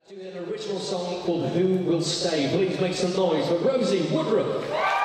Doing an original song called Who Will Stay. Please make some noise for Rosie Woodruff.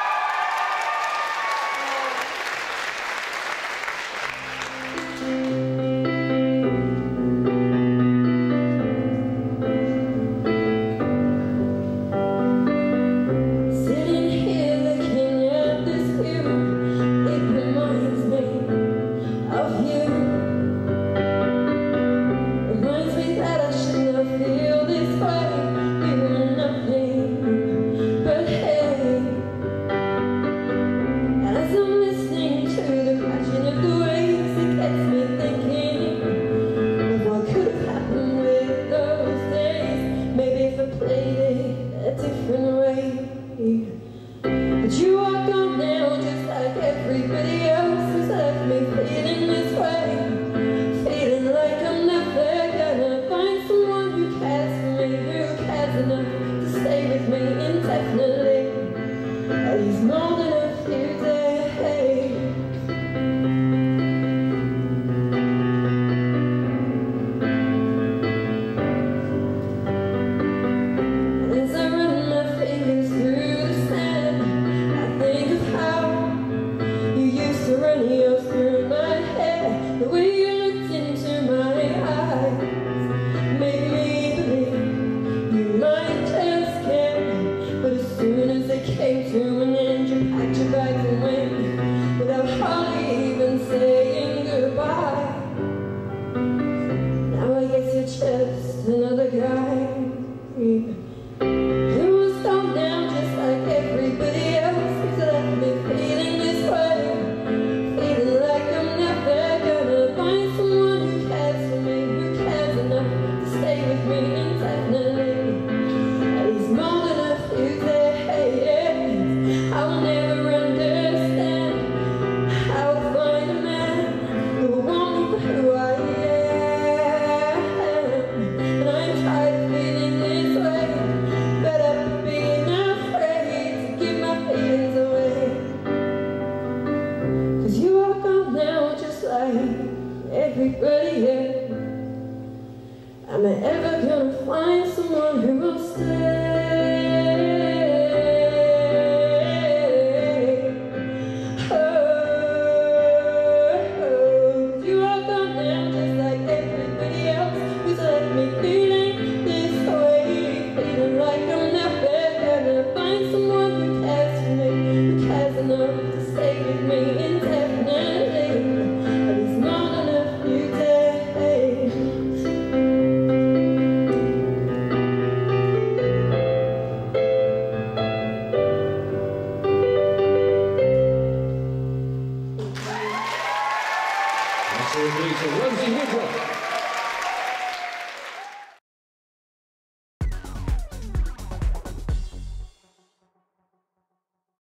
But you are gone now, just like everybody else who's left me feeling this way, feeling like I'm never gonna find someone who cares for me, who cares enough to stay with me indefinitely, at least more than a few days. Came to an end, you packed your bags and went without hardly even saying goodbye. Now I guess you're just another guy who will stop now, just like everybody else who's left me feeling this way, feeling like I'm never gonna find someone who cares for me, who cares enough to stay with me indefinitely, at least more than a few days. I'll never understand how to find a man who will want me for who I am. And I'm tired of feeling this way, fed up of being afraid to give my feelings away. 'Cause you are gone now, just like everybody else. Am I ever gonna find someone who will stay? Rosie Woodruff.